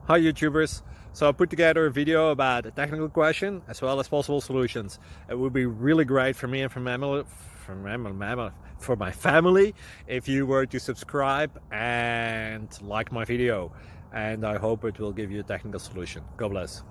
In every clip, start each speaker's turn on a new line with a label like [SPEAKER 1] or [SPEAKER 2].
[SPEAKER 1] Hi YouTubers! So I put together a video about a technical question as well as possible solutions. It would be really great for me and for my family if you were to subscribe and like my video, and I hope it will give you a technical solution. God bless.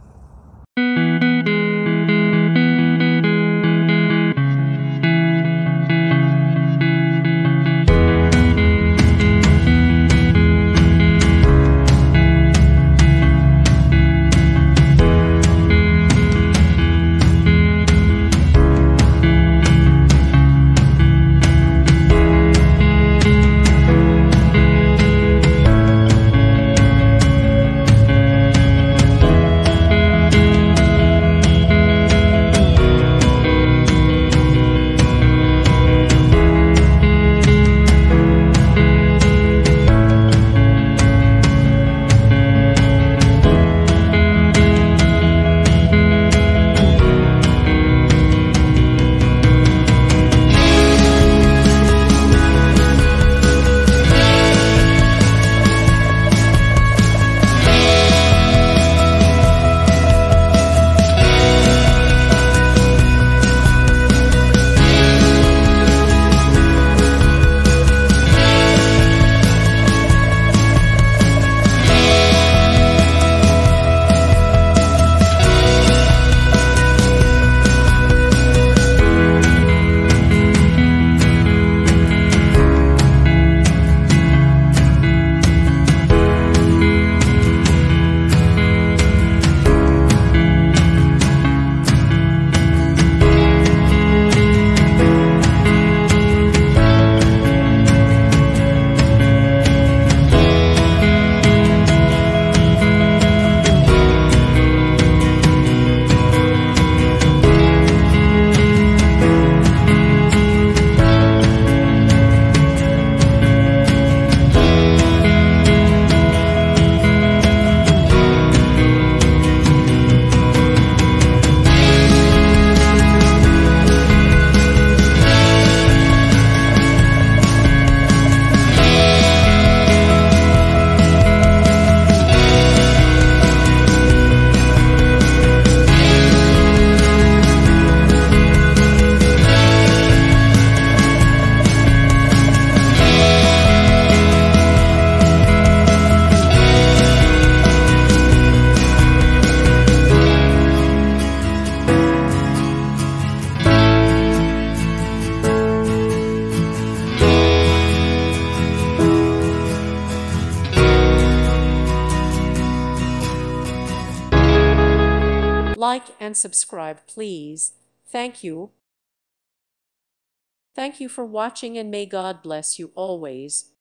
[SPEAKER 2] Like and subscribe, please. Thank you. Thank you for watching, and may God bless you always.